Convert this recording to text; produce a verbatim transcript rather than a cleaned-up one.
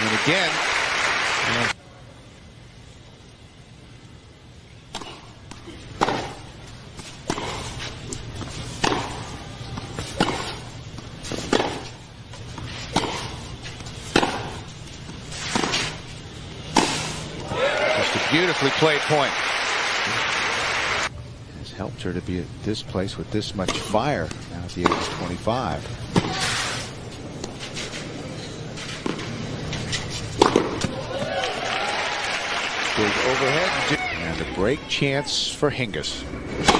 And again. And just a beautifully played point. Has helped her to be at this place with this much fire now at the age of twenty-five. Big overhead and a break chance for Hingis.